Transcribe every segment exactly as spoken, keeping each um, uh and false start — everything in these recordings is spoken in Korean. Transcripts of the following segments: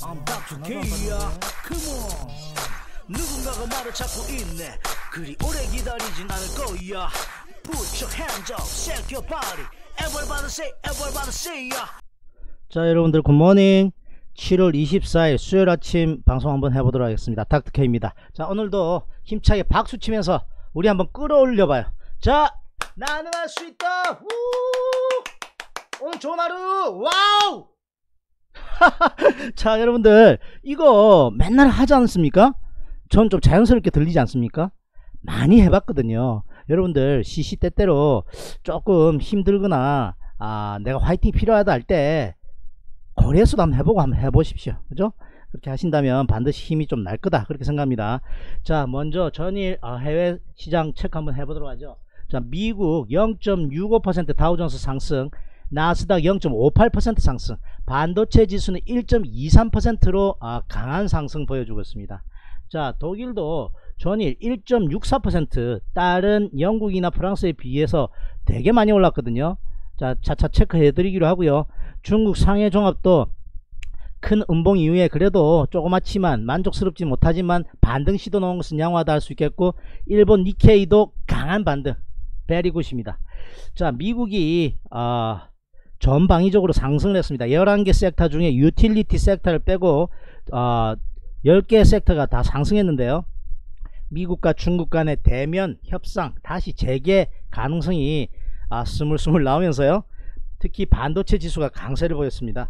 I'm 닥터 K야. Come on. 누군가가 나를 찾고 있네. 그리 오래 기다리진 않을 거야. Put your hands up, shake your body. Everybody say, everybody say ya. 자, 여러분들 굿모닝. 칠월 이십사일 수요일 아침 방송 한번 해보도록 하겠습니다. 닥터 K입니다. 자, 오늘도 힘차게 박수 치면서 우리 한번 끌어올려 봐요. 자, 나는 할 수 있다. 우! 오늘 좋은 하루. 와우. 자, 여러분들 이거 맨날 하지 않습니까? 전 좀 자연스럽게 들리지 않습니까? 많이 해봤거든요. 여러분들 시시때때로 조금 힘들거나 아 내가 화이팅 필요하다 할 때 거리에서도 한번 해보고 한번 해보십시오. 그죠? 그렇게 하신다면 반드시 힘이 좀 날 거다 그렇게 생각합니다. 자, 먼저 전일 아, 해외 시장 체크 한번 해보도록 하죠. 자, 미국 영 점 육오 퍼센트 다우존스 상승, 나스닥 영 점 오팔 퍼센트 상승, 반도체 지수는 일 점 이삼 퍼센트로 아, 강한 상승 보여주고 있습니다. 자, 독일도 전일 일 점 육사 퍼센트, 다른 영국이나 프랑스에 비해서 되게 많이 올랐거든요. 자, 차차 체크해 드리기로 하고요. 중국 상해 종합도 큰 음봉 이후에 그래도 조그맣지만 만족스럽지 못하지만 반등 시도 나온 것은 양호하다 할 수 있겠고, 일본 니케이도 강한 반등, 베리굿입니다. 자, 미국이 어, 전방위적으로 상승을 했습니다. 열한 개 섹터 중에 유틸리티 섹터를 빼고 어, 열 개 섹터가 다 상승했는데요. 미국과 중국 간의 대면 협상 다시 재개 가능성이 아, 스물스물 나오면서요. 특히 반도체 지수가 강세를 보였습니다.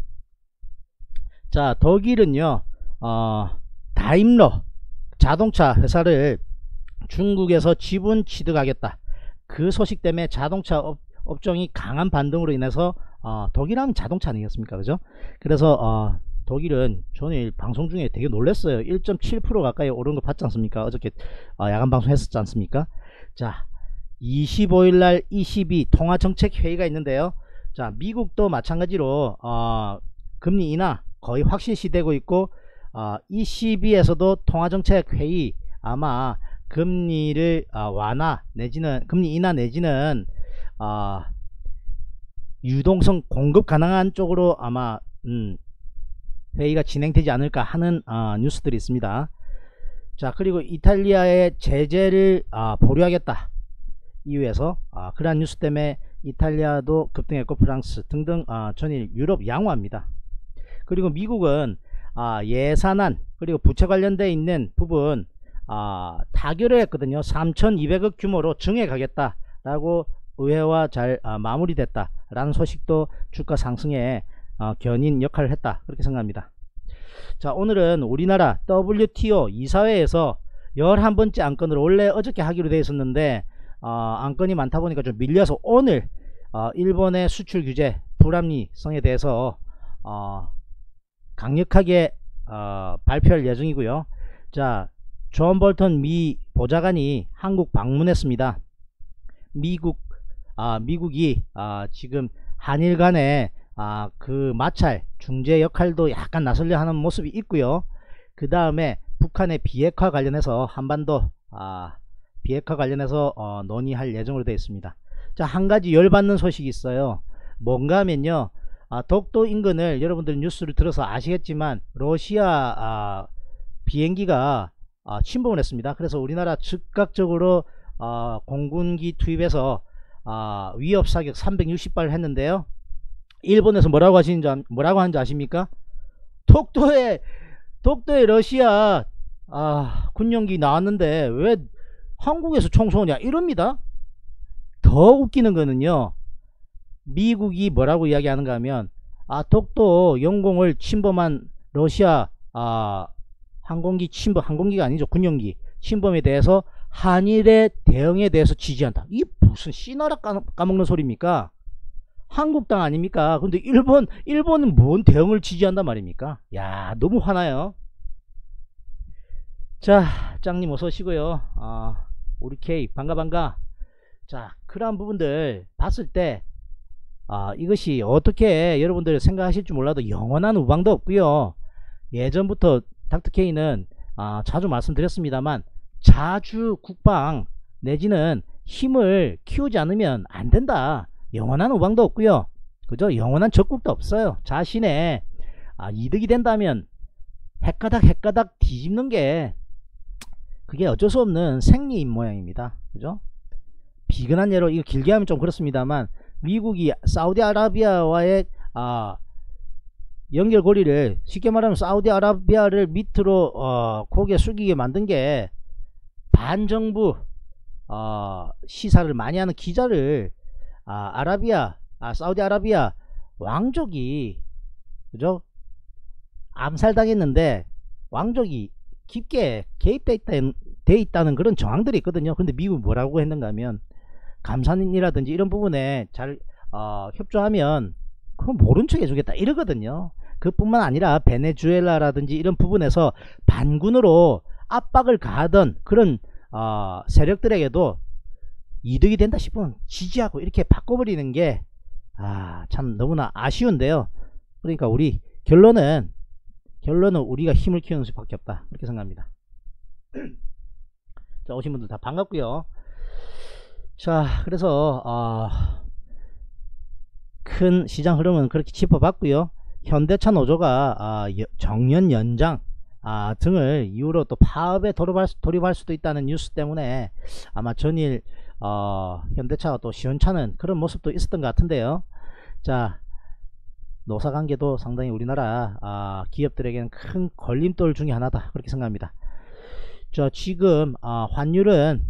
자, 독일은요 어, 다임러 자동차 회사를 중국에서 지분 취득하겠다, 그 소식 때문에 자동차 업, 업종이 강한 반등으로 인해서 어, 독일하면 자동차 아니겠습니까? 그죠? 그래서 어, 독일은 전일 방송 중에 되게 놀랐어요. 일 점 칠 퍼센트 가까이 오른 거 봤지 않습니까? 어저께 어, 야간 방송 했었지 않습니까? 자, 이십오일날 이십이 통화정책회의가 있는데요. 자, 미국도 마찬가지로 어, 금리 인하 거의 확실시되고 있고, 어, 이십이에서도 통화정책회의 아마 금리를 어, 완화 내지는 금리 인하 내지는 어, 유동성 공급 가능한 쪽으로 아마 음, 회의가 진행되지 않을까 하는 어, 뉴스들이 있습니다. 자, 그리고 이탈리아의 제재를 어, 보류하겠다 이유에서 어, 그러한 뉴스 때문에 이탈리아도 급등했고 프랑스 등등 어, 전일 유럽 양호합니다. 그리고 미국은 어, 예산안 그리고 부채 관련되어 있는 부분 어, 타결을 했거든요. 삼천이백억 규모로 증액하겠다 라고 의회와 잘 어, 마무리됐다 라는 소식도 주가 상승에 어, 견인 역할을 했다 그렇게 생각합니다. 자, 오늘은 우리나라 더블유티오 이사회에서 열한 번째 안건을 원래 어저께 하기로 되어 있었는데 어, 안건이 많다 보니까 좀 밀려서 오늘 어, 일본의 수출 규제 불합리성에 대해서 어, 강력하게 어, 발표할 예정이고요. 자, 존 볼턴 미 보좌관이 한국 방문했습니다. 미국 아, 미국이 아, 지금 한일 간에 아, 그 마찰 중재 역할도 약간 나서려 하는 모습이 있고요. 그 다음에 북한의 비핵화 관련해서 한반도 아, 비핵화 관련해서 어, 논의할 예정으로 되어 있습니다. 자, 한 가지 열받는 소식이 있어요. 뭔가 하면요, 아, 독도 인근을 여러분들 뉴스를 들어서 아시겠지만 러시아 아, 비행기가 아, 침범을 했습니다. 그래서 우리나라 즉각적으로 아, 공군기 투입해서 아, 위협 사격 삼백육십 발을 했는데요. 일본에서 뭐라고 하시는지 뭐라고 하는지 아십니까? 독도에 독도에 러시아 아, 군용기 나왔는데 왜 한국에서 총 쏘냐 이럽니다. 더 웃기는 거는요, 미국이 뭐라고 이야기하는가 하면 아, 독도 영공을 침범한 러시아 아, 항공기 침범, 항공기가 아니죠, 군용기 침범에 대해서 한일의 대응에 대해서 지지한다. 이게 무슨 씨나라 까먹는 소리입니까? 한국 땅 아닙니까? 근데 일본 일본은 뭔 대응을 지지한단 말입니까? 야, 너무 화나요. 자, 짱님 어서 오시고요. 어, 우리 K 반가 반가. 자, 그러한 부분들 봤을 때 아, 이것이 어떻게 여러분들 생각하실지 몰라도 영원한 우방도 없고요. 예전부터 닥터 K는 아, 자주 말씀드렸습니다만 자주 국방 내지는 힘을 키우지 않으면 안 된다. 영원한 우방도 없고요. 그죠? 영원한 적국도 없어요. 자신의 아, 이득이 된다면 헷가닥 헷가닥 뒤집는 게 그게 어쩔 수 없는 생리인 모양입니다. 그죠? 비근한 예로 이거 길게 하면 좀 그렇습니다만 미국이 사우디아라비아와의 아, 연결고리를 쉽게 말하면 사우디아라비아를 밑으로 어, 고개 숙이게 만든 게 반정부 어, 시사를 많이 하는 기자를 아, 아라비아 아, 사우디아라비아 왕족이 그죠? 암살당했는데 왕족이 깊게 개입돼 있다, 돼 있다는 그런 정황들이 있거든요. 근데 미국이 뭐라고 했는가 하면 감사인이라든지 이런 부분에 잘 어, 협조하면 그건 모른 척 해주겠다 이러거든요. 그뿐만 아니라 베네수엘라라든지 이런 부분에서 반군으로 압박을 가하던 그런 어, 세력들에게도 이득이 된다 싶으면 지지하고 이렇게 바꿔버리는 게 아, 참 너무나 아쉬운데요. 그러니까 우리 결론은 결론은 우리가 힘을 키우는 수밖에 없다 그렇게 생각합니다. 자, 오신 분들 다 반갑고요. 자, 그래서 어, 큰 시장 흐름은 그렇게 짚어봤고요. 현대차 노조가 아, 정년 연장 아, 등을 이유로 또 파업에 돌입할, 돌입할 수도 있다는 뉴스 때문에 아마 전일 어, 현대차가 또 시원찮은 그런 모습도 있었던 것 같은데요. 자, 노사관계도 상당히 우리나라 아, 기업들에게는 큰 걸림돌 중에 하나다 그렇게 생각합니다. 자, 지금 아, 환율은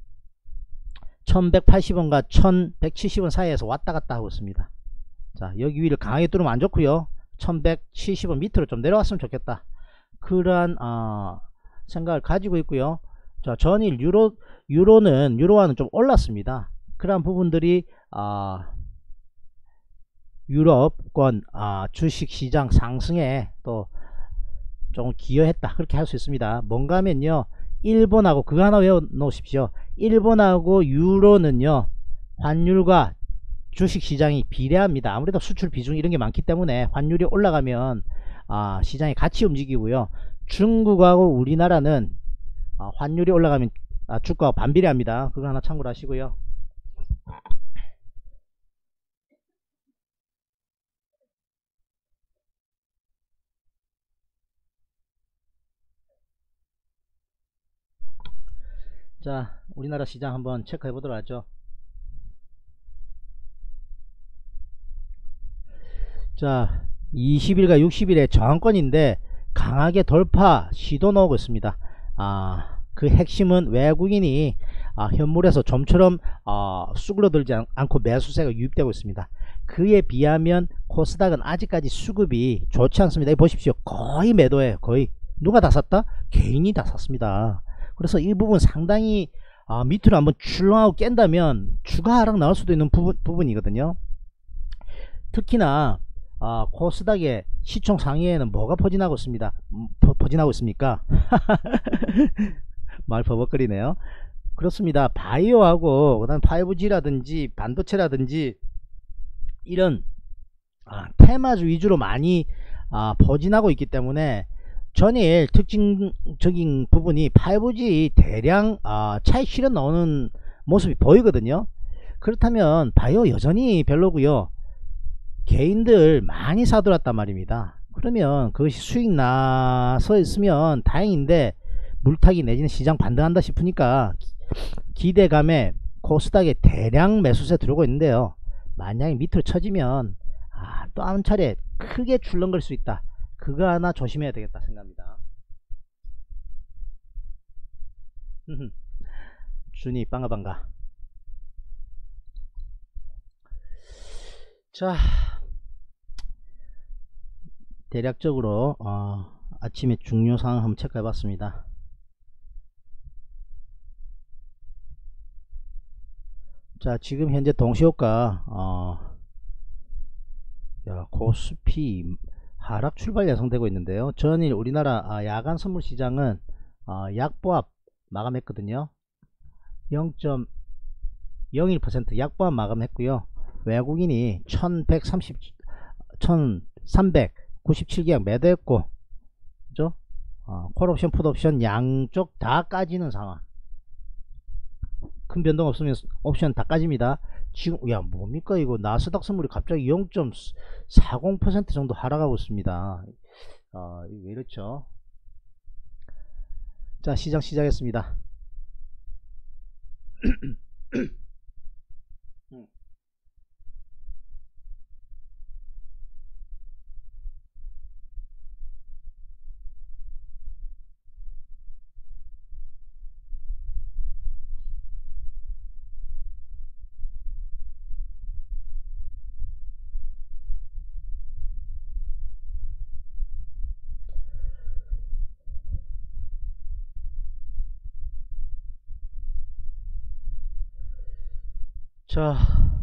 천백팔십 원과 천백칠십 원 사이에서 왔다갔다 하고 있습니다. 자, 여기 위를 강하게 뚫으면 안 좋고요. 천백칠십 원 밑으로 좀 내려왔으면 좋겠다 그러한 어, 생각을 가지고 있고요. 자, 전일 유로 유로는 유로화는 좀 올랐습니다. 그러한 부분들이 어, 유럽권 어, 주식시장 상승에 또 좀 기여했다 그렇게 할 수 있습니다. 뭔가 하면요, 일본하고 그거 하나 외워 놓으십시오. 일본하고 유로는요 환율과 주식시장이 비례합니다. 아무래도 수출 비중 이런 게 많기 때문에 환율이 올라가면 아, 시장이 같이 움직이고요. 중국하고 우리나라는 아, 환율이 올라가면 아, 주가가 반비례합니다. 그거 하나 참고로 하시고요. 자, 우리나라 시장 한번 체크해 보도록 하죠. 자, 이십 일과 육십 일의 저항권인데 강하게 돌파 시도 나오고 있습니다. 아, 그 핵심은 외국인이 아, 현물에서 좀처럼 어, 쑥으로들지 않고 매수세가 유입되고 있습니다. 그에 비하면 코스닥은 아직까지 수급이 좋지 않습니다. 이 보십시오. 거의 매도예요. 거의. 누가 다 샀다? 개인이 다 샀습니다. 그래서 이 부분 상당히 아, 밑으로 한번 출렁하고 깬다면 추가 하락 나올 수도 있는 부분, 부분이거든요. 특히나 아, 코스닥의 시총 상위에는 뭐가 포진하고 있습니다. 음, 포, 포진하고 있습니까? 말 버벅거리네요. 그렇습니다. 바이오하고 그다음 파이브지라든지 반도체라든지 이런 아, 테마주 위주로 많이 아, 포진하고 있기 때문에 전일 특징적인 부분이 파이브지 대량 아, 차익 실현 나오는 모습이 보이거든요. 그렇다면 바이오 여전히 별로고요. 개인들 많이 사들었단 말입니다. 그러면 그것이 수익 나서 있으면 다행인데 물타기 내지는 시장 반등한다 싶으니까 기대감에 코스닥에 대량 매수세 들어오고 있는데요. 만약에 밑으로 쳐지면 아, 또 한 차례 크게 출렁거릴 수 있다. 그거 하나 조심해야 되겠다 생각합니다. 준이 빵가빵가. 자, 대략적으로 어, 아침에 중요 상황 한번 체크해 봤습니다. 자, 지금 현재 동시효과 어, 야, 코스피 하락 출발 예상되고 있는데요. 전일 우리나라 아, 야간 선물 시장은 어, 약보합 마감했거든요. 영 점 영일 퍼센트 약보합 마감했고요. 외국인이 천백삼십, 천삼백구십칠 계약 매도했고, 그죠? 어, 콜옵션, 풋옵션 양쪽 다 까지는 상황. 큰 변동 없으면 옵션 다 까집니다. 지금, 야, 뭡니까, 이거. 나스닥 선물이 갑자기 영 점 사공 퍼센트 정도 하락하고 있습니다. 어, 왜 이렇죠? 자, 시장 시작했습니다. 음. 자,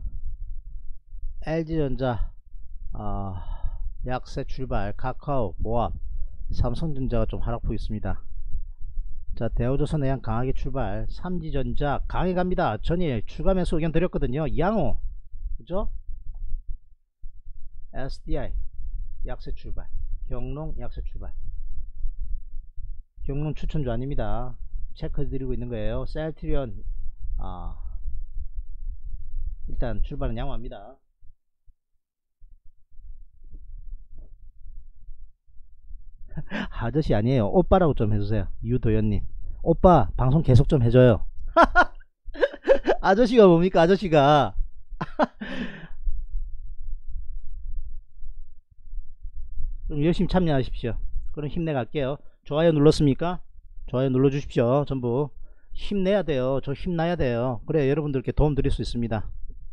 엘지전자 어, 약세 출발, 카카오, 모압, 삼성전자가 좀 하락폭 있습니다. 자, 대우조선해양 강하게 출발, 삼지전자 강하게 갑니다. 전일 추가 매수 의견 드렸거든요. 양호, 그죠? 에스디아이 약세 출발, 경농 약세 출발. 경농 추천주 아닙니다. 체크 드리고 있는 거예요. 셀트리온 아, 일단 출발은 양호합니다. 아저씨 아니에요. 오빠라고 좀 해주세요. 유도현님, 오빠 방송 계속 좀 해줘요. 아저씨가 뭡니까 아저씨가. 그럼 열심히 참여하십시오. 그럼 힘내갈게요. 좋아요 눌렀습니까? 좋아요 눌러주십시오. 전부 힘내야 돼요. 저 힘나야 돼요. 그래야 여러분들께 도움 드릴 수 있습니다.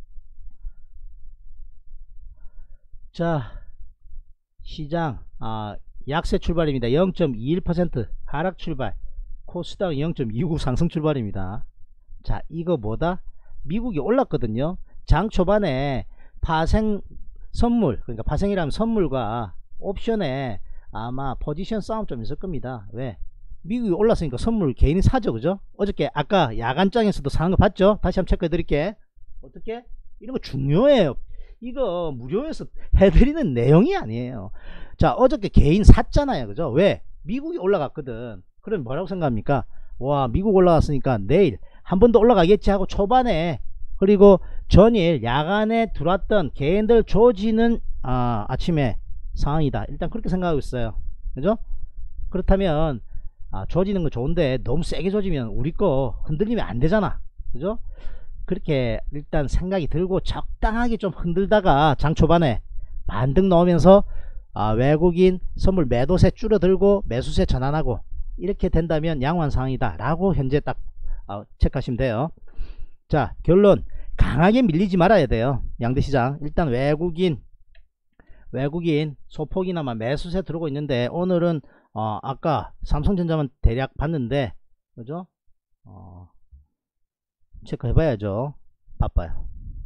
자, 시장 아, 약세 출발입니다. 영 점 이일 퍼센트 하락 출발, 코스닥 영 점 이구 상승 출발입니다. 자, 이거 뭐다? 미국이 올랐거든요. 장 초반에 파생 선물, 그러니까 파생이라면 선물과 옵션에 아마 포지션 싸움 좀 있을 겁니다. 왜? 미국이 올랐으니까 선물 개인이 사죠, 그죠? 어저께 아까 야간장에서도 사는 거 봤죠? 다시 한번 체크해 드릴게. 어떻게? 이런 거 중요해요. 이거 무료에서 해드리는 내용이 아니에요. 자, 어저께 개인 샀잖아요, 그죠? 왜? 미국이 올라갔거든. 그럼 뭐라고 생각합니까? 와, 미국 올라갔으니까 내일 한 번 더 올라가겠지 하고 초반에, 그리고 전일 야간에 들어왔던 개인들 조지는 아, 아침에 상황이다. 일단 그렇게 생각하고 있어요, 그죠? 그렇다면 아, 조지는 거 좋은데 너무 세게 조지면 우리 거 흔들리면 안 되잖아, 그죠? 그렇게 일단 생각이 들고 적당하게 좀 흔들다가 장 초반에 반등 넣으면서 아, 외국인 선물 매도세 줄어들고 매수세 전환하고 이렇게 된다면 양호한 상황이다 라고 현재 딱 아, 체크하시면 돼요. 자, 결론, 강하게 밀리지 말아야 돼요. 양대시장 일단 외국인 외국인 소폭이나마 매수세 들어오고 있는데 오늘은 어, 아까 삼성전자만 대략 봤는데, 그죠? 어, 체크해 봐야죠. 바빠요.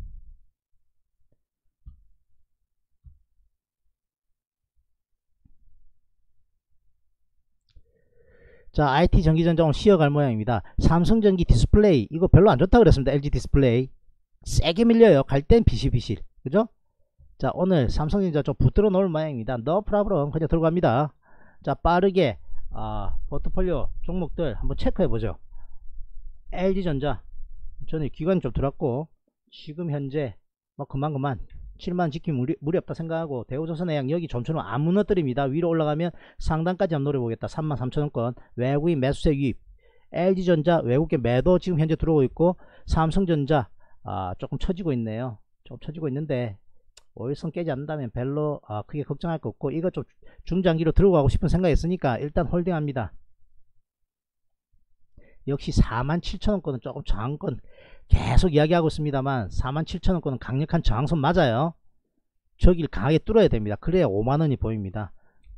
자, 아이티 전기전자 오늘 쉬어갈 모양입니다. 삼성전기 디스플레이 이거 별로 안 좋다 그랬습니다. 엘지 디스플레이 세게 밀려요. 갈 땐 비실비실, 그죠? 자, 오늘 삼성전자 좀 붙들어 놓을 모양입니다. no problem, 그냥 들어갑니다. 자, 빠르게 아, 포트폴리오 종목들 한번 체크해 보죠. 엘지전자 전에 기관이 좀 들어왔고 지금 현재 뭐 그만 그만 칠만 지키면 무리, 무리 없다 생각하고, 대우조선해양 여기 좀처럼 안 무너뜨립니다. 위로 올라가면 상단까지 한번 노려보겠다. 삼만 삼천원권 외국인 매수세 유입, 엘지전자 외국계 매도 지금 현재 들어오고 있고, 삼성전자 아, 조금 처지고 있네요. 좀 처지고 있는데 오일선 깨지 않는다면 별로 아, 크게 걱정할 거 없고, 이거 좀 중장기로 들고 가고 싶은 생각이 있으니까 일단 홀딩합니다. 역시 사만 칠천원권은 조금 저항권 계속 이야기하고 있습니다만 사만 칠천원권은 강력한 저항선 맞아요. 저길 강하게 뚫어야 됩니다. 그래야 오만원이 보입니다.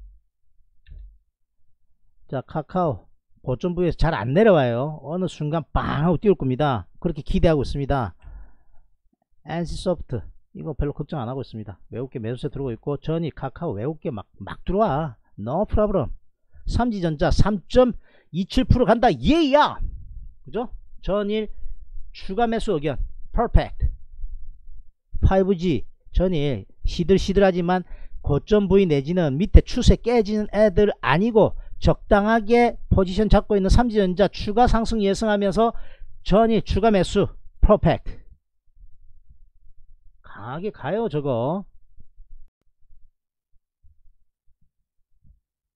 자, 카카오 고점 부위에서 잘 안 내려와요. 어느 순간 빵 하고 띄울 겁니다. 그렇게 기대하고 있습니다. 엔씨소프트 이거 별로 걱정 안 하고 있습니다. 외국계 매수세 들어오고 있고, 전이 카카오 외국계 막, 막 들어와. no problem. 삼지전자 삼 점 이칠 퍼센트 간다. 예야! 그죠? 전일 추가 매수 의견 퍼펙트. 파이브지 전일 시들시들하지만 고점 부위 내지는 밑에 추세 깨지는 애들 아니고 적당하게 포지션 잡고 있는 삼지전자 추가 상승 예상하면서 전일 추가 매수 퍼펙트. 강하게 가요 저거.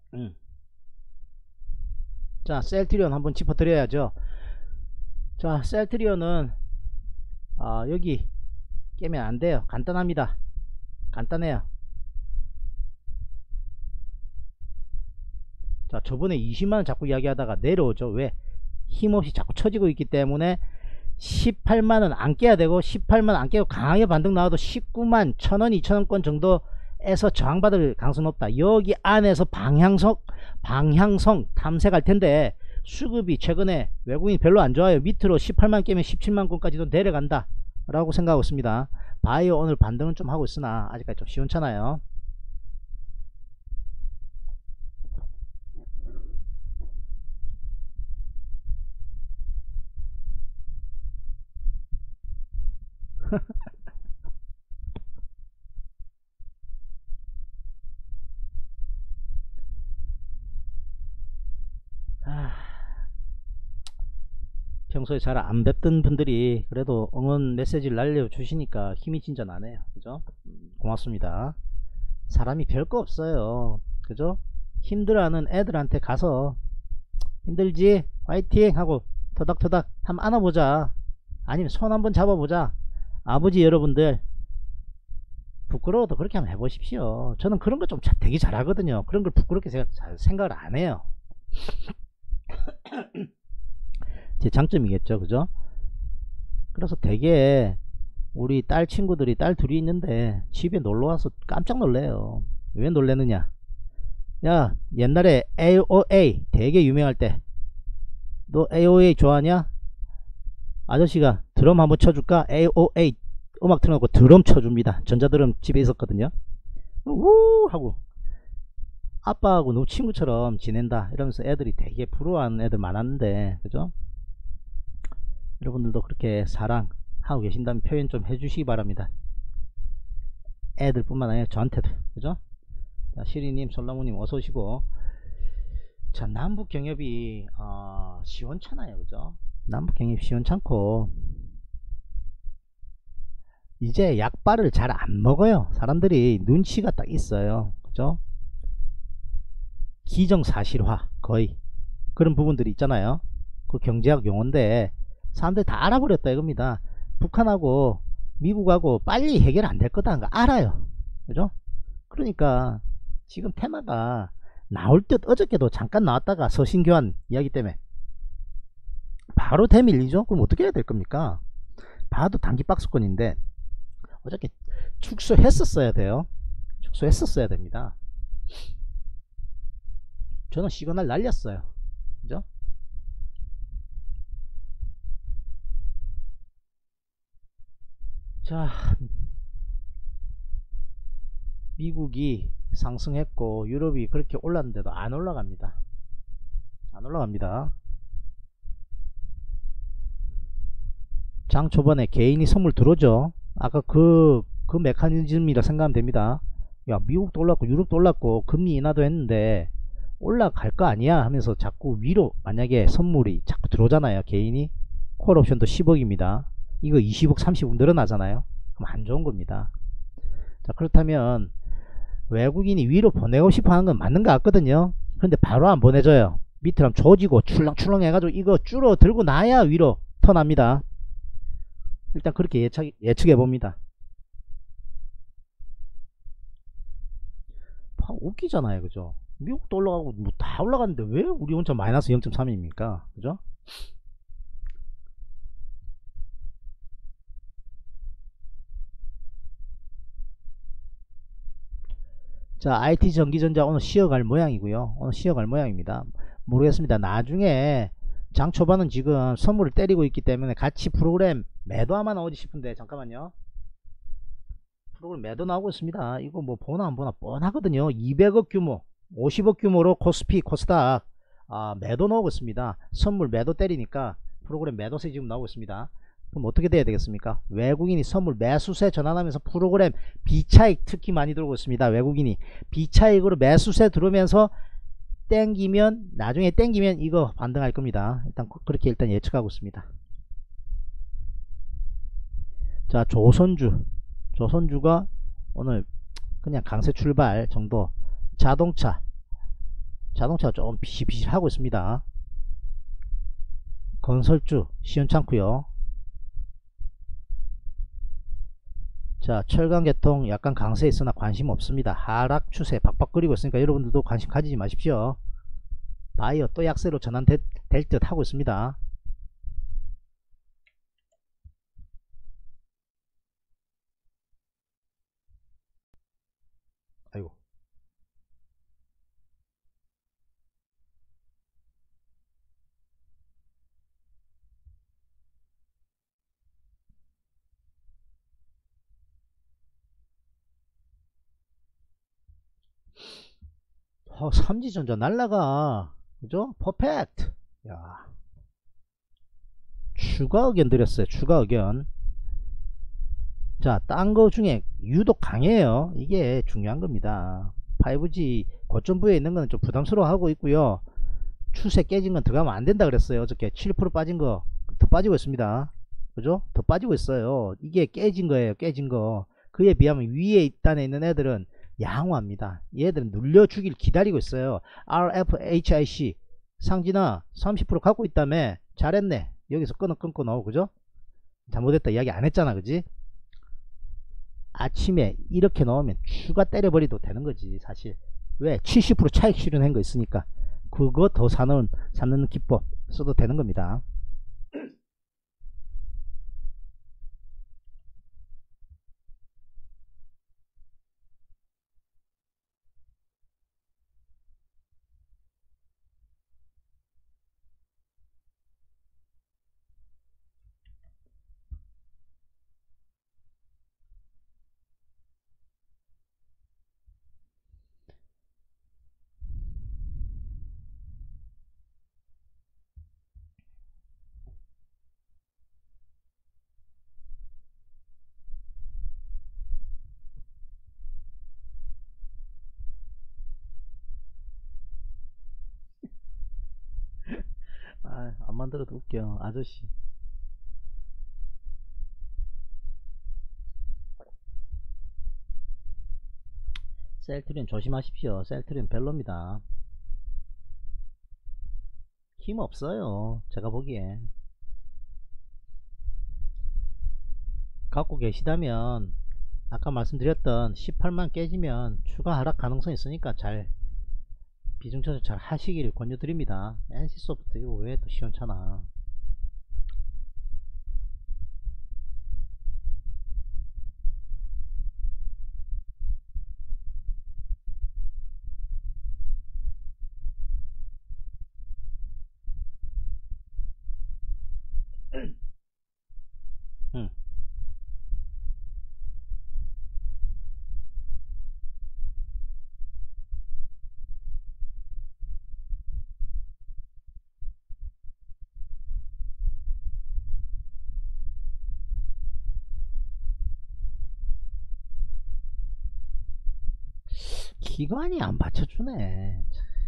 음. 자, 셀트리온 한번 짚어드려야죠. 자, 셀트리온은 어, 여기 깨면 안 돼요. 간단합니다. 간단해요. 자, 저번에 이십만원 자꾸 이야기하다가 내려오죠. 왜? 힘없이 자꾸 쳐지고 있기 때문에 십팔만원 안 깨야 되고, 십팔만원 안 깨고 강하게 반등 나와도 십구만 천원 이천원권 정도에서 저항받을 가능성이 높다. 여기 안에서 방향성 방향성 탐색할 텐데, 수급이 최근에 외국인이 별로 안 좋아요. 밑으로 십팔만 깨면 십칠만권까지도 내려간다 라고 생각하고 있습니다. 바이오 오늘 반등은 좀 하고 있으나 아직까지 좀 시원찮아요. 아, 평소에 잘 안 뵙던 분들이 그래도 응원 메시지를 날려주시니까 힘이 진짜 나네요. 그죠? 음, 고맙습니다. 사람이 별거 없어요. 그죠? 힘들어하는 애들한테 가서 힘들지? 화이팅! 하고 터닥터닥 한번 안아보자. 아니면 손 한번 잡아보자. 아버지 여러분들, 부끄러워도 그렇게 한번 해보십시오. 저는 그런 거 좀 되게 잘하거든요. 그런 걸 부끄럽게 생각을 안 해요. 제 장점이겠죠. 그죠? 그래서 되게 우리 딸 친구들이, 딸 둘이 있는데 집에 놀러와서 깜짝 놀래요. 왜 놀래느냐? 야, 옛날에 에이오에이 되게 유명할 때 너 에이오에이 좋아하냐? 아저씨가 드럼 한번 쳐줄까? 에이오에이 음악 틀어놓고 드럼 쳐줍니다. 전자드럼 집에 있었거든요. 우 하고 아빠하고 너무 친구처럼 지낸다 이러면서 애들이 되게 부러워하는 애들 많았는데, 그죠? 여러분들도 그렇게 사랑하고 계신다면 표현 좀 해주시기 바랍니다. 애들 뿐만 아니라 저한테도. 그죠? 자, 시리님, 솔라무님 어서오시고. 자, 남북경협이 어, 시원찮아요. 그죠? 남북경협 시원찮고 이제 약발을 잘 안 먹어요. 사람들이 눈치가 딱 있어요. 그죠? 기정사실화 거의 그런 부분들이 있잖아요. 그 경제학 용어인데 사람들이 다 알아버렸다 이겁니다. 북한하고 미국하고 빨리 해결 안 될 거다 하는 거 알아요. 그죠? 그러니까 지금 테마가 나올 듯 어저께도 잠깐 나왔다가 서신교환 이야기 때문에 바로 대밀리죠. 그럼 어떻게 해야 될 겁니까? 봐도 단기 박스권인데 어저께 축소했었어야 돼요. 축소했었어야 됩니다. 저는 시그널 날렸어요. 그죠? 자, 미국이 상승했고 유럽이 그렇게 올랐는데도 안 올라갑니다. 안 올라갑니다. 장 초반에 개인이 선물 들어오죠. 아까 그, 그 메커니즘이라 생각하면 됩니다. 야, 미국도 올랐고 유럽도 올랐고 금리 인하도 했는데 올라갈 거 아니야 하면서 자꾸 위로 만약에 선물이 자꾸 들어오잖아요. 개인이 콜옵션도 십억입니다. 이거 이십억 삼십억 늘어나잖아요. 그럼 안 좋은 겁니다. 자, 그렇다면 외국인이 위로 보내고 싶어 하는 건 맞는 것 같거든요. 그런데 바로 안 보내줘요. 밑으로 하면 조지고 출렁출렁 해가지고 이거 줄어 들고 나야 위로 턴합니다. 일단 그렇게 예측, 예측해 봅니다. 웃기잖아요. 그죠? 미국도 올라가고 뭐 다 올라갔는데 왜 우리 혼자 마이너스 영 점 삼입니까? 그죠? 자, 아이티 전기전자 오늘 쉬어갈 모양이고요. 오늘 쉬어갈 모양입니다. 모르겠습니다. 나중에 장 초반은 지금 선물을 때리고 있기 때문에 같이 프로그램 매도 아마 나오지 싶은데 잠깐만요. 프로그램 매도 나오고 있습니다. 이거 뭐 보나 안 보나 뻔하거든요. 이백억 규모, 오십억 규모로 코스피, 코스닥 아, 매도 나오고 있습니다. 선물 매도 때리니까 프로그램 매도세 지금 나오고 있습니다. 그럼 어떻게 돼야 되겠습니까? 외국인이 선물 매수세 전환하면서 프로그램 비차익 특히 많이 들어오고 있습니다. 외국인이 비차익으로 매수세 들어오면서 땡기면 나중에 땡기면 이거 반등할 겁니다. 일단 그렇게 일단 예측하고 있습니다. 자, 조선주 조선주가 오늘 그냥 강세 출발 정도. 자동차 자동차가 좀 비실비실하고 있습니다. 건설주 시원찮고요. 자, 철강계통 약간 강세 있으나 관심 없습니다. 하락 추세 박박거리고 있으니까 여러분들도 관심 가지지 마십시오. 바이오 또 약세로 전환될 듯 하고 있습니다. 아이고. 어, 삼지전자 날라가. 그죠? 퍼펙트. 야. 추가 의견 드렸어요. 추가 의견. 자, 딴 거 중에 유독 강해요. 이게 중요한 겁니다. 파이브지 고점부에 있는 거는 좀 부담스러워 하고 있고요. 추세 깨진 건 들어가면 안 된다 그랬어요. 어저께 칠 퍼센트 빠진 거 더 빠지고 있습니다. 그죠? 더 빠지고 있어요. 이게 깨진 거예요. 깨진 거. 그에 비하면 위에 입단에 있는 애들은 양호합니다. 얘들은 눌려주길 기다리고 있어요. 알에프에이치아이씨 상진아 삼십 퍼센트 갖고 있다며. 잘했네. 여기서 끊어 끊고 나오고. 그죠? 잘못했다 이야기 안 했잖아. 그지? 아침에 이렇게 넣으면 추가 때려버리도 되는 거지 사실. 왜? 칠십 퍼센트 차익 실현한 거 있으니까 그거 더 사는, 사는 기법 써도 되는 겁니다. 아, 안 만들어도 웃겨 아저씨. 셀트리온 조심하십시오. 셀트리온 별로입니다. 힘 없어요. 제가 보기에. 갖고 계시다면 아까 말씀드렸던 십팔만 깨지면 추가 하락 가능성이 있으니까 잘 비중조절 잘 하시길 권유드립니다. 엔씨소프트 이거 왜 또 시원찮아. 응. 기관이 안 받쳐주네.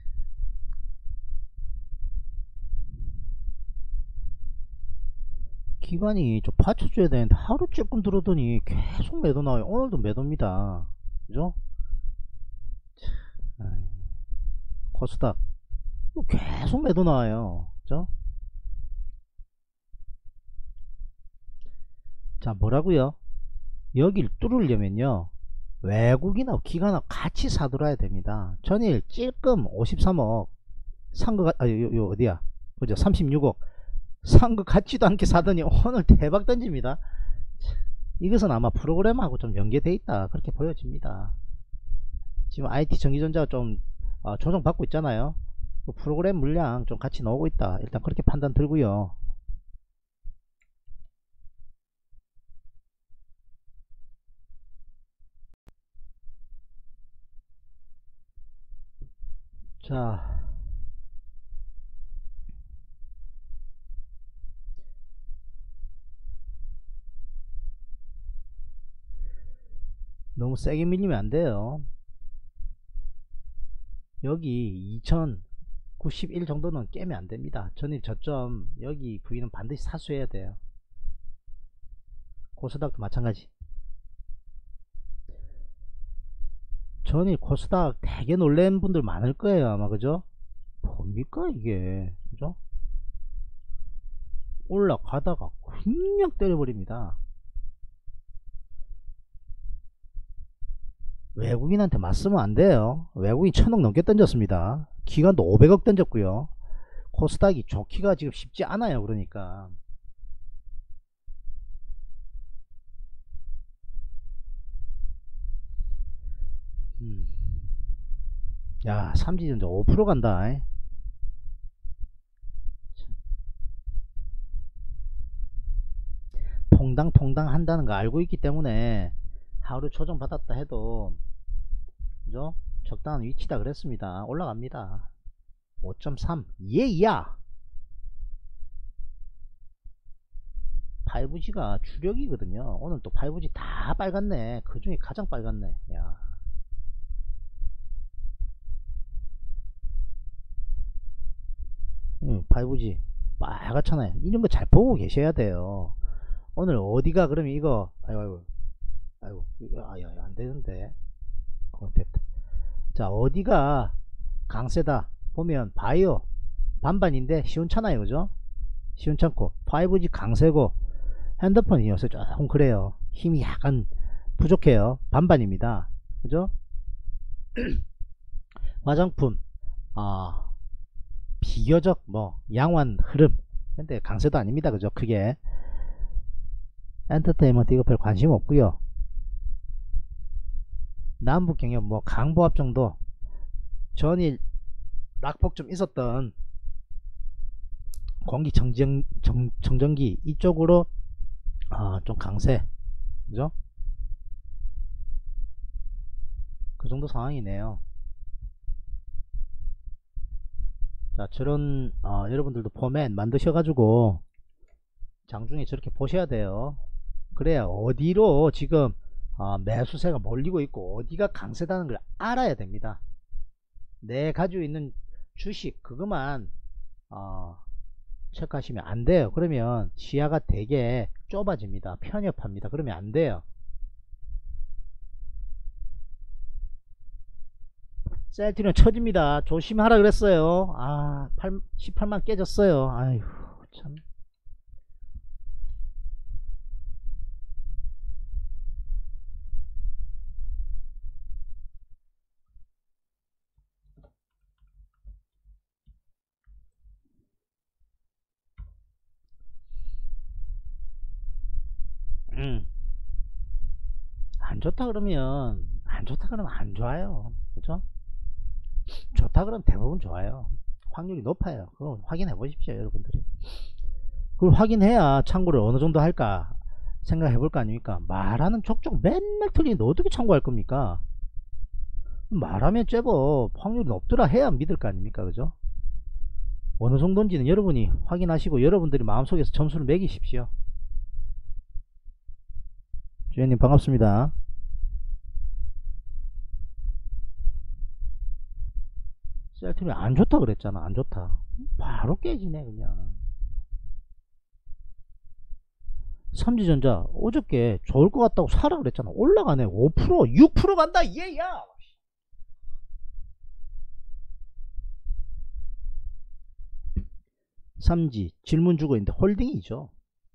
기관이 좀 받쳐줘야 되는데 하루 조금 들어더니 계속 매도 나와요. 오늘도 매도입니다. 그죠? 아이, 코스닥 계속 매도 나와요. 그죠? 자, 뭐라고요? 여길 뚫으려면요 외국이나 기관하고 같이 사들어야 됩니다. 전일 찔끔 오십삼억 산거 아, 요, 요 어디야? 그죠? 삼십육억 산 거 같지도 않게 사더니 오늘 대박 던집니다. 이것은 아마 프로그램하고 좀 연계되어 있다 그렇게 보여집니다. 지금 아이티 전기전자가 좀 어, 조정받고 있잖아요. 그 프로그램 물량 좀 같이 나오고 있다. 일단 그렇게 판단 들고요. 자, 너무 세게 밀리면 안 돼요. 여기 이천구십일 정도는 깨면 안 됩니다. 전일 저점 여기 부위는 반드시 사수해야 돼요. 코스닥도 마찬가지. 전일 코스닥 되게 놀란 분들 많을 거예요 아마. 그죠? 뭡니까 이게, 그죠? 올라가다가 그냥 때려버립니다. 외국인한테 맞으면 안 돼요. 외국인 천억 넘게 던졌습니다. 기간도 오백억 던졌고요. 코스닥이 좋기가 지금 쉽지 않아요. 그러니까 음. 야, 삼지전자 오 퍼센트 간다. 이. 통당통당 한다는 거 알고 있기 때문에 하루 조정 받았다 해도, 그죠? 적당한 위치다 그랬습니다. 올라갑니다. 오 점 삼. 예야. 파이브지가 주력이거든요. 오늘 또 파이브지 다 빨갛네. 그 중에 가장 빨갛네. 야. 응, 파이브지 빨갛잖아요. 이런 거 잘 보고 계셔야 돼요. 오늘 어디가 그러면 이거, 아이고 아이고 아이고 이거, 아, 야, 안 되는데. 어, 됐다. 자, 어디가 강세다 보면 바이오 반반인데 시원찮아요. 그죠? 시원찮고 파이브지 강세고 핸드폰이 요새 조금 그래요. 힘이 약간 부족해요. 반반입니다. 그죠? 화장품 아 비교적 뭐 양호한 흐름, 근데 강세도 아닙니다. 그죠? 크게 엔터테인먼트 이거 별 관심 없고요. 남북경협 뭐 강보합 정도, 전일 낙폭 좀 있었던 공기청정 정, 청정기 이쪽으로 어, 좀 강세, 그죠? 그 정도 상황이네요. 자, 저런 어, 여러분들도 포맷 만드셔가지고 장중에 저렇게 보셔야 돼요. 그래야 어디로 지금 어, 매수세가 몰리고 있고 어디가 강세다는 걸 알아야 됩니다. 내 가지고 있는 주식 그것만 어, 체크하시면 안 돼요. 그러면 시야가 되게 좁아집니다. 편협합니다. 그러면 안 돼요. 셀트리온 처집니다. 조심하라 그랬어요. 아, 십팔만 깨졌어요. 아휴, 참. 음. 안 좋다 그러면 안 좋다 그러면 안 좋아요. 그죠? 좋다 그러면 대부분 좋아요. 확률이 높아요. 그럼 확인해 보십시오. 여러분들이 그걸 확인해야 참고를 어느 정도 할까 생각해 볼 거 아닙니까? 말하는 족족 맨날 틀리는데 어떻게 참고할 겁니까? 말하면 제법 확률이 높더라 해야 믿을 거 아닙니까? 그죠? 어느 정도인지는 여러분이 확인하시고 여러분들이 마음속에서 점수를 매기십시오. 주연님 반갑습니다. 셀트리온 안 좋다 그랬잖아. 안 좋다. 바로 깨지네 그냥. 삼지전자 어저께 좋을 것 같다고 사라 그랬잖아. 올라가네. 오 퍼센트 육 퍼센트 간다. 얘야. 삼지 질문 주고 있는데 홀딩이죠.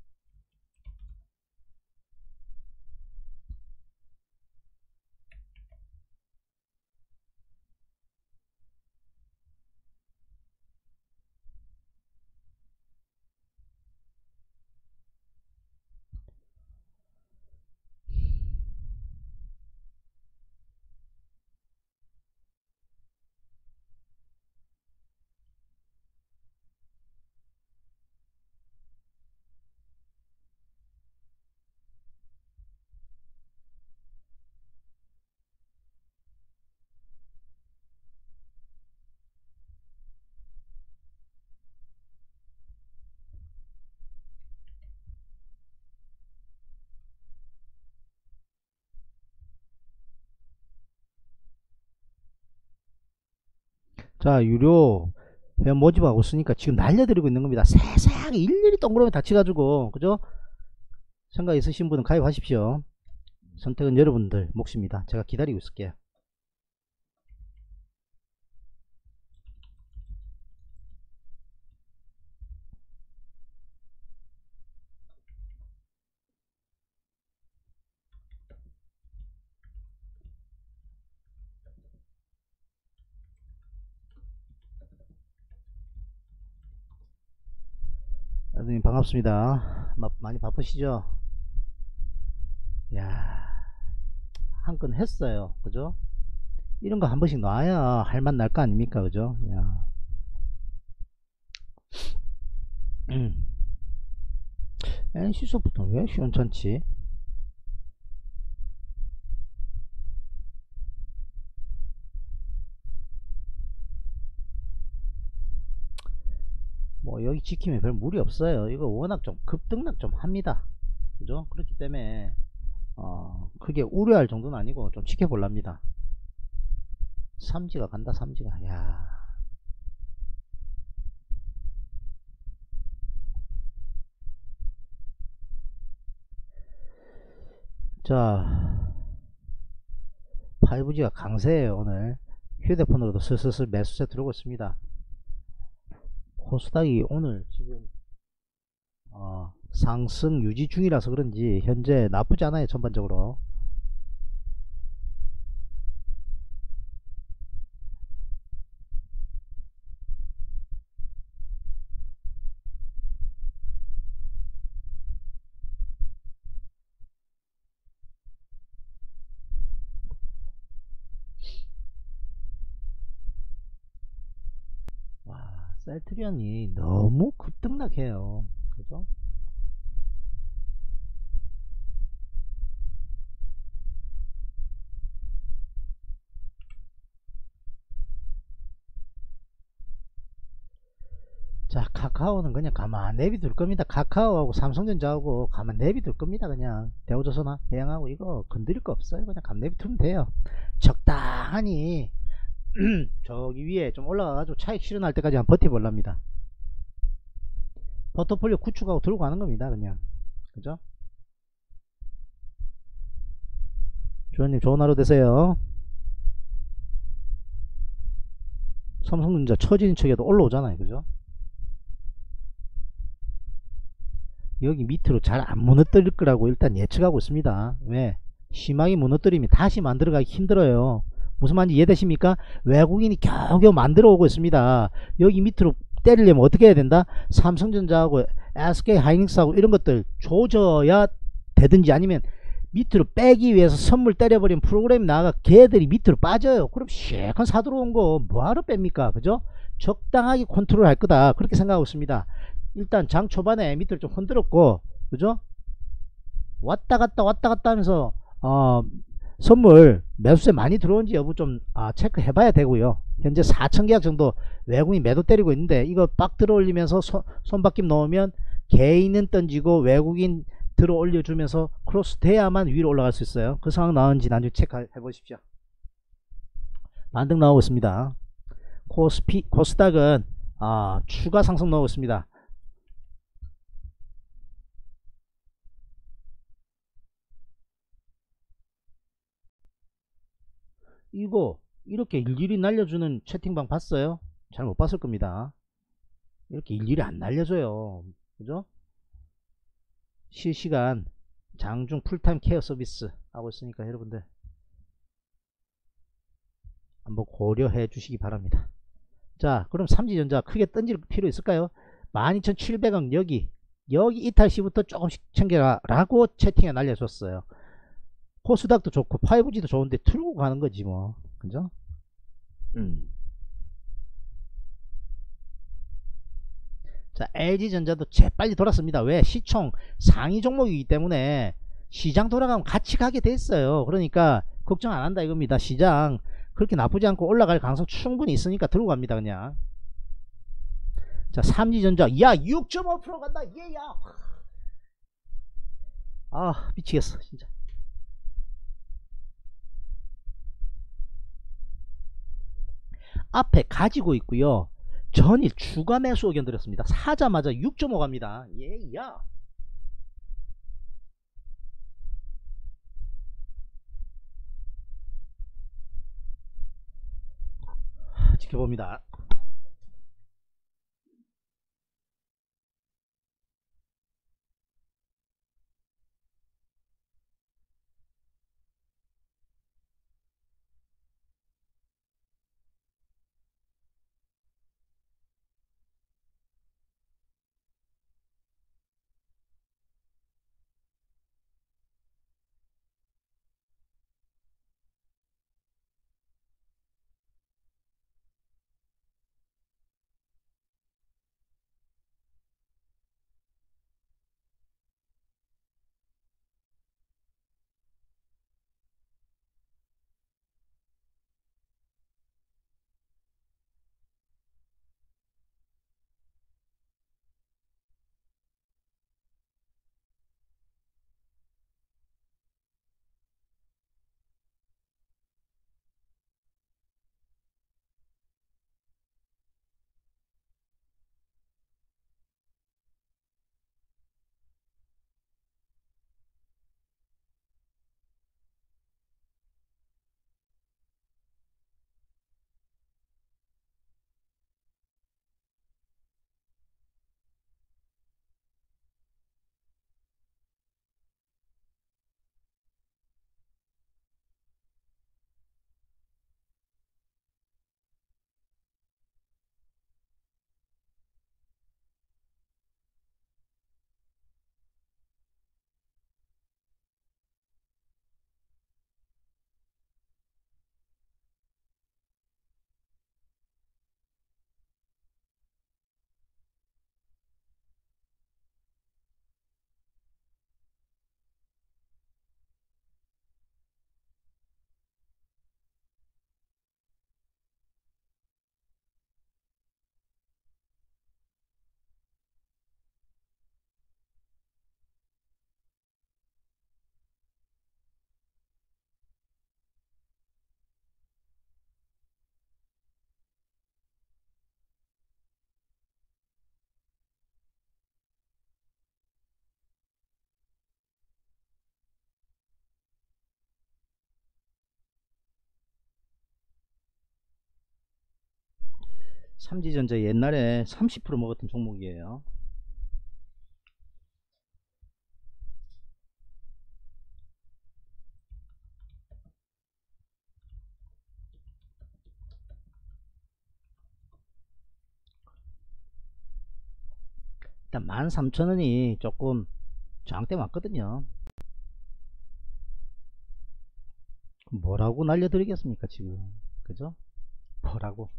자, 유료 회원 모집하고 있으니까 지금 날려드리고 있는 겁니다. 세세하게 일일이 동그라미 다치가지고, 그죠? 생각 있으신 분은 가입하십시오. 선택은 여러분들 몫입니다. 제가 기다리고 있을게요. 선생님 반갑습니다. 마, 많이 바쁘시죠? 야, 한 건 했어요. 그죠? 이런 거 한 번씩 놔야 할 맛 날 거 아닙니까? 그죠? 야. 음. 엔씨소프트는 왜 시원찮지? 뭐 여기 지키면 별 무리 없어요. 이거 워낙 좀 급등락 좀 합니다. 그죠? 그렇기 때문에 어 크게 우려할 정도는 아니고 좀 지켜볼랍니다. 삼지가 간다. 삼지가 야. 자, 파이브지가 강세예요. 오늘 휴대폰으로도 슬슬슬 매수세 들어오고 있습니다. 코스닥이 오늘 지금 어, 상승 유지 중이라서 그런지 현재 나쁘지 않아요. 전반적으로. 와, 셀트리온이 너무 급등락해요. 그죠? 자, 카카오는 그냥 가만 내비둘 겁니다. 카카오하고 삼성전자하고 가만 내비둘 겁니다. 그냥 대우조선하 해양하고 이거 건드릴 거 없어요. 그냥 가만 내비두면 돼요. 적당하니 저기 위에 좀 올라가가지고 차익 실현할 때까지 한 버텨볼랍니다. 포트폴리오 구축하고 들고 가는 겁니다. 그냥. 그죠? 주원님 좋은 하루 되세요. 삼성전자 처진 척에도 올라오잖아요. 그죠? 여기 밑으로 잘 안 무너뜨릴 거라고 일단 예측하고 있습니다. 왜? 심하게 무너뜨리면 다시 만들어가기 힘들어요. 무슨 말인지 이해되십니까? 외국인이 겨우겨우 만들어 오고 있습니다. 여기 밑으로 때리려면 어떻게 해야 된다? 삼성전자하고 에스케이 하이닉스하고 이런 것들 조져야 되든지 아니면 밑으로 빼기 위해서 선물 때려버리면 프로그램이 나가 걔들이 밑으로 빠져요. 그럼 쉐컨 사들어온 거 뭐하러 뺍니까? 그죠? 적당하게 컨트롤 할 거다. 그렇게 생각하고 있습니다. 일단 장 초반에 밑으로 좀 흔들었고, 그죠? 왔다 갔다 왔다 갔다 하면서 어, 선물 매수세 많이 들어온지 여부 좀 아, 체크해 봐야 되고요. 현재 사천 계약 정도 외국인 매도 때리고 있는데 이거 빡 들어 올리면서 손, 손바뀜 넣으면 개인은 던지고 외국인 들어 올려주면서 크로스 돼야만 위로 올라갈 수 있어요. 그 상황 나오는지 나중에 체크해 보십시오. 반등 나오고 있습니다. 코스피, 코스닥은 아, 추가 상승 나오고 있습니다. 이거 이렇게 일일이 날려주는 채팅방 봤어요? 잘 못 봤을 겁니다. 이렇게 일일이 안 날려줘요. 그죠? 실시간 장중 풀타임 케어 서비스 하고 있으니까 여러분들 한번 고려해 주시기 바랍니다. 자, 그럼 삼지전자 크게 던질 필요 있을까요? 만 이천칠백 원 여기 여기 이탈 시부터 조금씩 챙겨라 라고 채팅에 날려줬어요. 코스닥도 좋고 파이브지도 좋은데 틀고 가는 거지 뭐. 그죠? 음. 자, 엘지전자도 재빨리 돌았습니다. 왜? 시총 상위 종목이기 때문에 시장 돌아가면 같이 가게 됐어요. 그러니까 걱정 안 한다 이겁니다. 시장 그렇게 나쁘지 않고 올라갈 가능성 충분히 있으니까 들고 갑니다. 그냥. 자, 삼지전자 야 육 점 오 퍼센트 간다. 예야. 아, 미치겠어 진짜. 앞에 가지고 있고요. 전일 추가 매수 의견 드렸습니다. 사자마자 육 점 오 갑니다. 예야. 지켜봅니다. 삼지전자 옛날에 삼십 퍼센트 먹었던 종목이에요. 일단 만 삼천 원이 조금 저항대 맞거든요. 뭐라고 날려드리겠습니까 지금, 그죠? 뭐라고.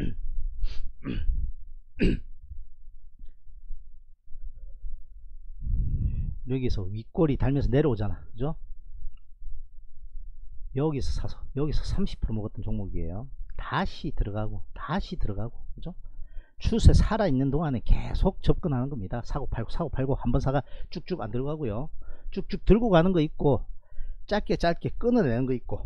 여기서 윗골이 달면서 내려오잖아, 그죠? 여기서 사서 여기서 삼십 퍼센트 먹었던 종목이에요. 다시 들어가고 다시 들어가고, 그죠? 추세 살아있는 동안에 계속 접근하는 겁니다. 사고 팔고 사고 팔고, 한번 사가 쭉쭉 안 들어가고요. 쭉쭉 들고 가는 거 있고, 짧게 짧게 끊어내는 거 있고.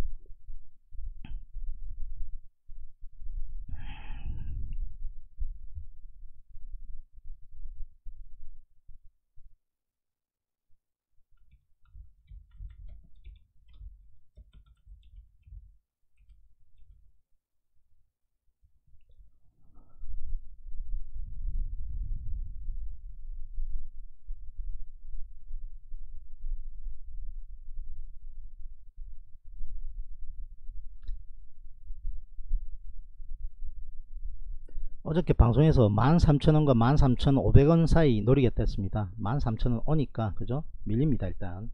어저께 방송에서 만 삼천 원과 만 삼천 오백 원 사이 노리겠다 했습니다. 만 삼천 원 오니까, 그죠? 밀립니다 일단.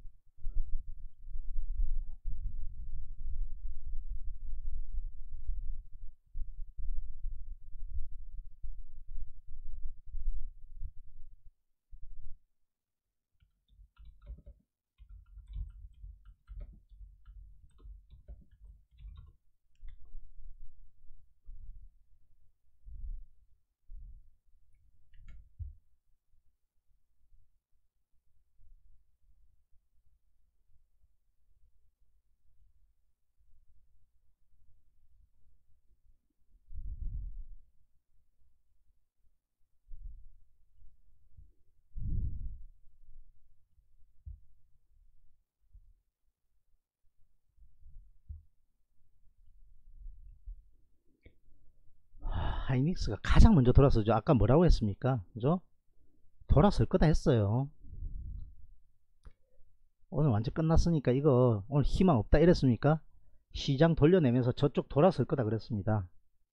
하이닉스가 가장 먼저 돌아서죠. 아까 뭐라고 했습니까, 그죠? 돌아설 거다 했어요. 오늘 완전 끝났으니까 이거 오늘 희망 없다 이랬습니까? 시장 돌려내면서 저쪽 돌아설 거다 그랬습니다.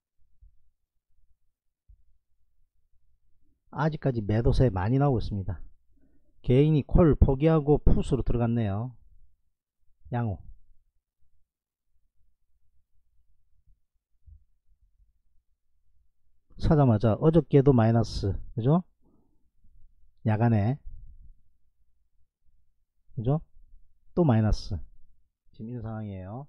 아직까지 매도세 많이 나오고 있습니다. 개인이 콜 포기하고 풋으로 들어갔네요. 양호. 사자마자 어저께도 마이너스, 그죠? 야간에, 그죠? 또 마이너스. 지금 이런 상황이에요.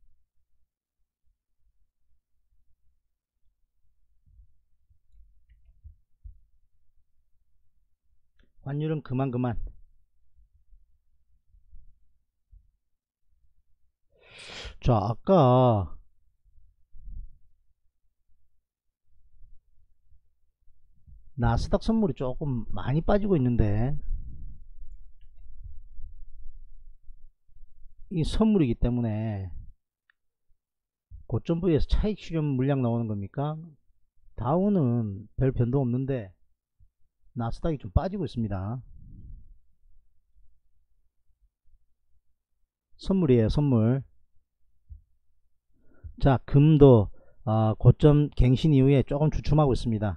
환율은 그만 그만. 자, 아까 나스닥 선물이 조금 많이 빠지고 있는데, 이 선물이기 때문에 고점 부위에서 차익 실현 물량 나오는 겁니까? 다우는 별 변동 없는데 나스닥이 좀 빠지고 있습니다. 선물이에요, 선물. 자, 금도 어, 고점 갱신 이후에 조금 주춤하고 있습니다.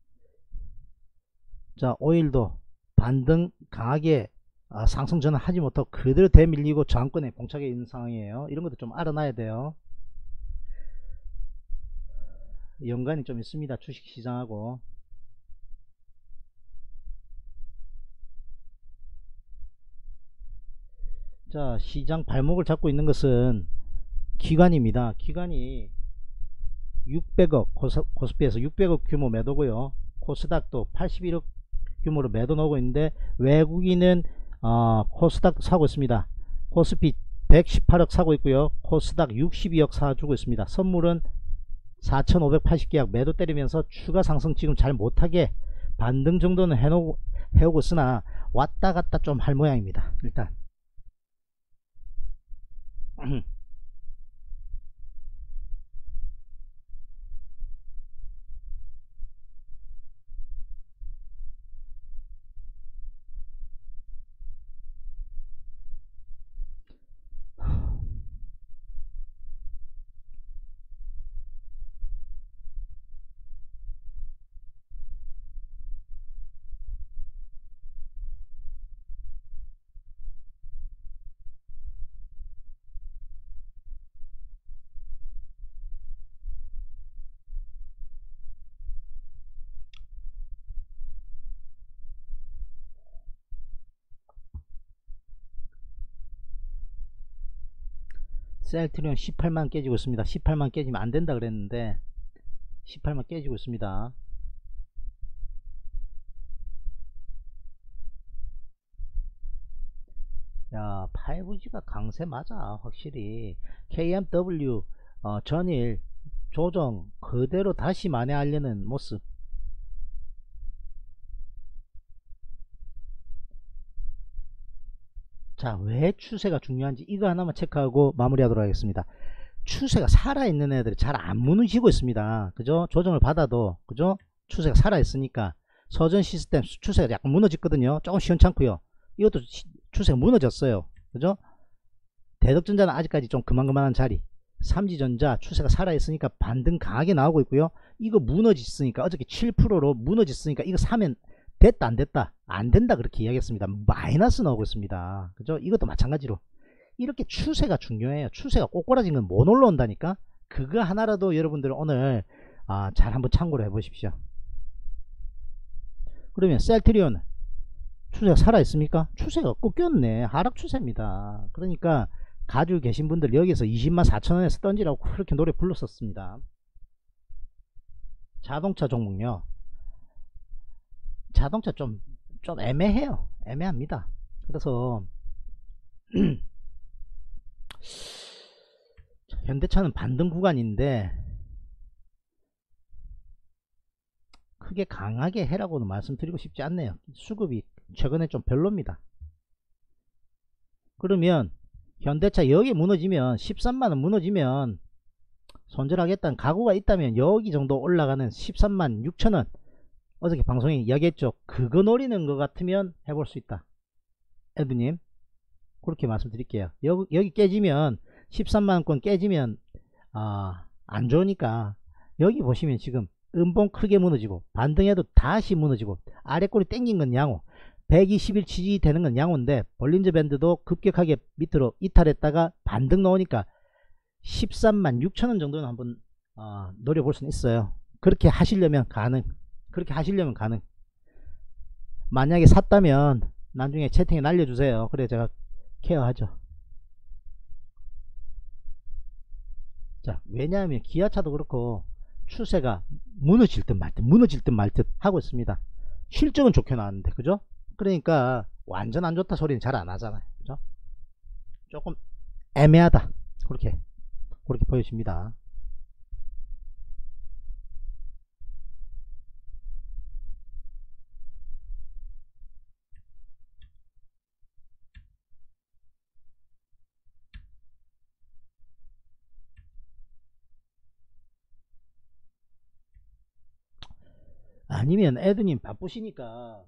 자, 오일도 반등 강하게 아, 상승 전환 하지 못하고 그대로 대밀리고 저항권에 봉착해 있는 상황이에요. 이런 것도 좀 알아놔야 돼요. 연관이 좀 있습니다, 주식시장하고. 자, 시장 발목을 잡고 있는 것은 기관입니다. 기관이 육백억, 코스피에서 육백억 규모 매도고요. 코스닥도 팔십일억 규모로 매도 나오고 있는데, 외국인은 어, 코스닥 사고 있습니다. 코스피 백십팔억 사고 있고요. 코스닥 육십이억 사주고 있습니다. 선물은 사천오백팔십 계약 매도 때리면서 추가 상승 지금 잘 못하게 반등 정도는 해놓고, 해오고 있으나 왔다 갔다 좀 할 모양입니다. 일단 셀트리온 십팔만 깨지고 있습니다. 십팔만 깨지면 안 된다 그랬는데 십팔만 깨지고 있습니다. 야, 파이브지가 강세 맞아. 확실히 케이엠더블유 어, 전일 조정 그대로 다시 만회하려는 모습. 자, 왜 추세가 중요한지 이거 하나만 체크하고 마무리하도록 하겠습니다. 추세가 살아있는 애들이 잘 안 무너지고 있습니다. 그죠? 조정을 받아도 그죠? 추세가 살아있으니까 서전 시스템 추세가 약간 무너졌거든요. 조금 시원찮고요. 이것도 추세가 무너졌어요. 그죠? 대덕전자는 아직까지 좀 그만그만한 자리. 삼지전자 추세가 살아있으니까 반등 강하게 나오고 있고요. 이거 무너졌으니까 어저께 칠 퍼센트로 무너졌으니까 이거 사면 됐다 안 됐다 안 된다 그렇게 이야기했습니다. 마이너스 나오고 있습니다. 그죠? 이것도 마찬가지로 이렇게 추세가 중요해요. 추세가 꼬꾸라진 건 못 올라온다니까. 그거 하나라도 여러분들 오늘 아, 잘 한번 참고를 해 보십시오. 그러면 셀트리온 추세가 살아있습니까? 추세가 꺾였네. 하락 추세입니다. 그러니까 가지고 계신 분들 여기서 이십만 사천원에서 던지라고 그렇게 노래 불렀었습니다. 자동차 종목요. 자동차 좀, 좀 애매해요. 애매합니다. 그래서 현대차는 반등 구간인데 크게 강하게 해라고는 말씀드리고 싶지 않네요. 수급이 최근에 좀 별로입니다. 그러면 현대차 여기 무너지면 십삼만원 무너지면 손절하겠다는 각오가 있다면 여기 정도 올라가는 십삼만 육천원 어저께 방송에 이야기했죠. 그거 노리는 것 같으면 해볼 수 있다. 에드님 그렇게 말씀드릴게요. 여기, 여기 깨지면 십삼만원권 깨지면 아, 안 좋으니까 여기 보시면 지금 음봉 크게 무너지고 반등해도 다시 무너지고 아래꼬리 땡긴 건 양호, 백이십 일 지지되는 건 양호인데 볼린저 밴드도 급격하게 밑으로 이탈했다가 반등 나오니까 십삼만 육천원 정도는 한번 어, 노려볼 수는 있어요. 그렇게 하시려면 가능. 그렇게 하시려면 가능. 만약에 샀다면 나중에 채팅에 날려주세요. 그래 제가 케어하죠. 자, 왜냐하면 기아차도 그렇고 추세가 무너질 듯 말 듯 무너질 듯 말 듯 하고 있습니다. 실적은 좋게 나왔는데 그죠? 그러니까 완전 안 좋다 소리는 잘 안 하잖아요. 그죠? 조금 애매하다. 그렇게 그렇게 보여집니다. 아니면 애드님 바쁘시니까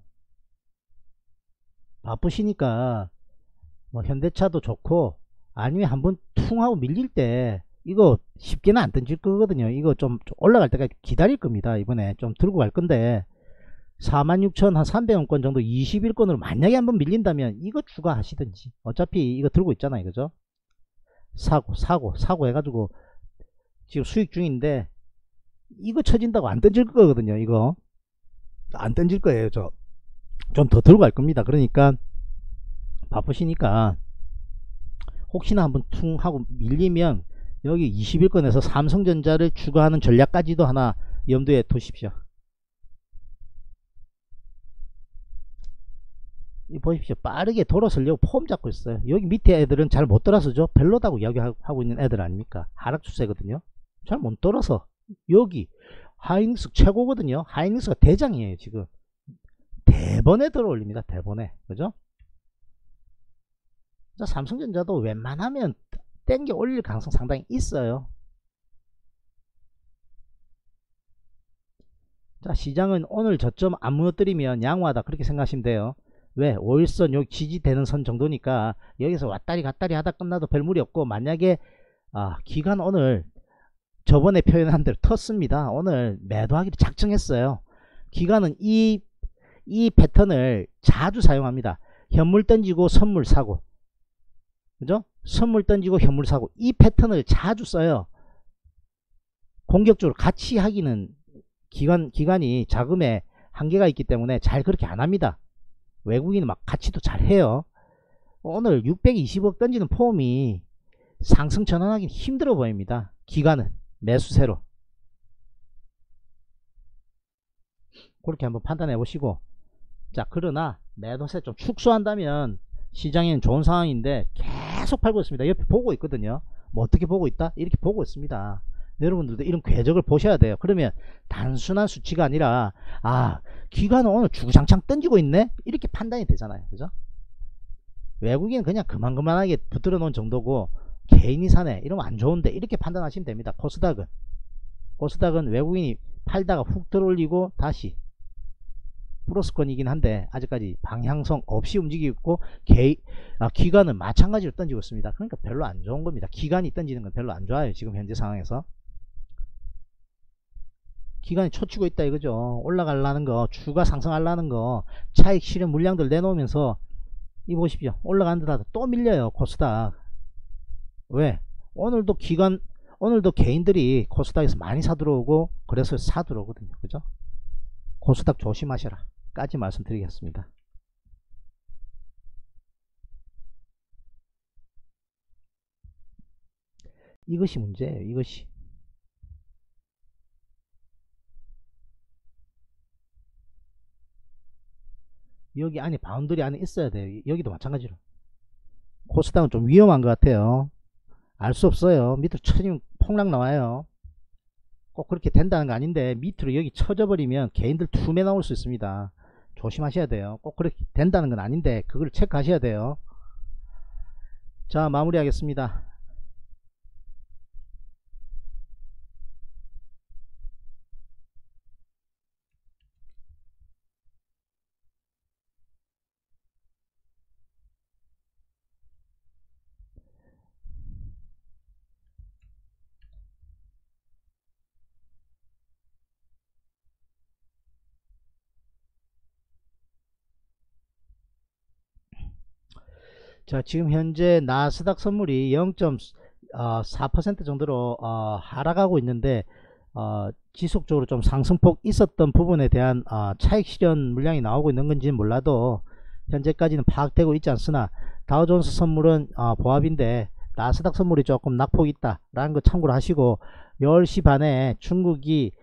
바쁘시니까 뭐 현대차도 좋고 아니면 한번 퉁 하고 밀릴 때 이거 쉽게는 안 던질 거거든요. 이거 좀, 좀 올라갈 때까지 기다릴 겁니다. 이번에 좀 들고 갈 건데 사만 육천 한 삼백원권 정도 이십일권으로 만약에 한번 밀린다면 이거 추가하시든지 어차피 이거 들고 있잖아요. 그죠? 사고 사고 사고 해가지고 지금 수익 중인데 이거 쳐진다고 안 던질 거거든요. 이거 안 던질 거예요. 저 좀 더 들고 갈 겁니다. 그러니까 바쁘시니까 혹시나 한번 퉁 하고 밀리면 여기 이십일권에서 삼성전자를 추가하는 전략까지도 하나 염두에 두십시오. 이 보십시오. 빠르게 돌아서려고 폼 잡고 있어요. 여기 밑에 애들은 잘 못 돌아서죠. 별로다고 이야기하고 있는 애들 아닙니까? 하락 추세거든요. 잘 못 돌아서 여기 하이닉스 최고거든요. 하이닉스가 대장이에요. 지금 대번에 들어 올립니다. 대번에. 그죠? 자, 삼성전자도 웬만하면 땡겨 올릴 가능성 상당히 있어요. 자, 시장은 오늘 저점 안 무너뜨리면 양호하다 그렇게 생각하시면 돼요. 왜? 오일선 여기 지지되는 선 정도니까 여기서 왔다리 갔다리 하다 끝나도 별 무리 없고, 만약에 아, 기간 오늘 저번에 표현한 대로 텄습니다. 오늘 매도하기로 작정했어요. 기관은 이, 이 패턴을 자주 사용합니다. 현물 던지고 선물 사고, 그죠? 선물 던지고 현물 사고, 이 패턴을 자주 써요. 공격적으로 같이 하기는 기관, 기관이 자금에 한계가 있기 때문에 잘 그렇게 안 합니다. 외국인은 막 같이도 잘 해요. 오늘 육백이십억 던지는 폼이 상승 전환하기 힘들어 보입니다. 기관은 매수세로. 그렇게 한번 판단해 보시고, 자 그러나 매도세 좀 축소한다면 시장에는 좋은 상황인데 계속 팔고 있습니다. 옆에 보고 있거든요. 뭐 어떻게 보고 있다? 이렇게 보고 있습니다. 여러분들도 이런 궤적을 보셔야 돼요. 그러면 단순한 수치가 아니라 아 기관은 오늘 주구장창 던지고 있네, 이렇게 판단이 되잖아요. 그죠? 외국인은 그냥 그만그만하게 붙들어 놓은 정도고 개인이 사네 이러면 안 좋은데, 이렇게 판단하시면 됩니다. 코스닥은 코스닥은 외국인이 팔다가 훅 들어올리고 다시 플러스권이긴 한데 아직까지 방향성 없이 움직이고 있고, 개, 아, 기관은 마찬가지로 던지고 있습니다. 그러니까 별로 안 좋은 겁니다. 기관이 던지는 건 별로 안 좋아요. 지금 현재 상황에서 기관이 초치고 있다 이거죠. 올라가려는 거, 주가 상승하려는 거, 차익 실현 물량들 내놓으면서 이 보십시오. 올라가는 데다 또 밀려요. 코스닥. 왜? 오늘도 기관, 오늘도 개인들이 코스닥에서 많이 사 들어오고 그래서 사 들어오거든요. 그죠? 코스닥 조심하셔라 까지 말씀드리겠습니다. 이것이 문제예요. 이것이 여기 안에 바운더리 안에 있어야 돼요. 여기도 마찬가지로 코스닥은 좀 위험한 것 같아요. 알 수 없어요. 밑으로 쳐지면 폭락 나와요. 꼭 그렇게 된다는 거 아닌데 밑으로 여기 쳐져 버리면 개인들 투매 나올 수 있습니다. 조심하셔야 돼요. 꼭 그렇게 된다는 건 아닌데 그걸 체크하셔야 돼요. 자 마무리 하겠습니다. 자 지금 현재 나스닥 선물이 영 점 사 퍼센트 정도로 어, 하락하고 있는데 어, 지속적으로 좀 상승폭 있었던 부분에 대한 어, 차익 실현 물량이 나오고 있는 건지는 몰라도 현재까지는 파악되고 있지 않으나 다우존스 선물은 어, 보합인데 나스닥 선물이 조금 낙폭이 있다 라는 거 참고로 하시고, 열 시 반에 중국이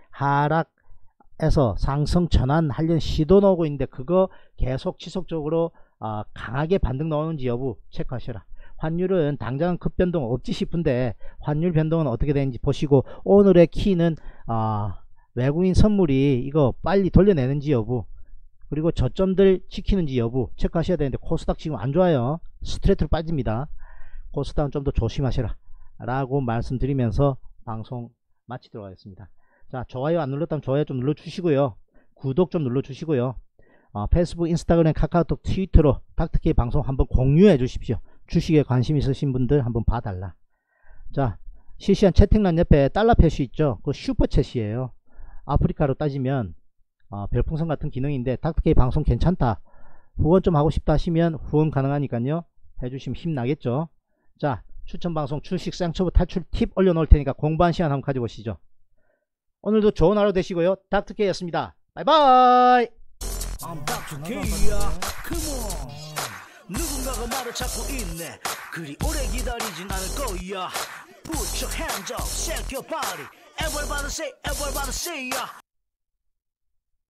하락에서 상승 전환하려는 시도 나오고 있는데 그거 계속 지속적으로 어, 강하게 반등 나오는지 여부 체크하셔라. 환율은 당장 급변동 없지 싶은데 환율 변동은 어떻게 되는지 보시고, 오늘의 키는 어, 외국인 선물이 이거 빨리 돌려내는지 여부, 그리고 저점들 지키는지 여부 체크하셔야 되는데 코스닥 지금 안 좋아요. 스트레이트로 빠집니다. 코스닥은 좀 더 조심하셔라 라고 말씀드리면서 방송 마치도록 하겠습니다. 자 좋아요 안 눌렀다면 좋아요 좀 눌러 주시고요. 구독 좀 눌러 주시고요. 어, 페이스북, 인스타그램, 카카오톡, 트위터로 닥터케이 방송 한번 공유해 주십시오. 주식에 관심 있으신 분들 한번 봐달라. 자 실시간 채팅란 옆에 달러 표시 있죠. 그 슈퍼챗이에요. 아프리카로 따지면 어, 별풍선 같은 기능인데 닥터케이 방송 괜찮다, 후원 좀 하고 싶다 하시면 후원 가능하니까요. 해주시면 힘나겠죠. 자 추천방송 주식 쌍초보 탈출 팁 올려놓을 테니까 공부한 시간 한번 가져보시죠. 오늘도 좋은 하루 되시고요. 닥터케이였습니다. 바이바이. I'm 닥터 K야. Come on. 누군가가 말을 찾고 있네. 그리 오래 기다리진 않을 거야. Put your hands up, shake your body. Everybody say, everybody say, yeah.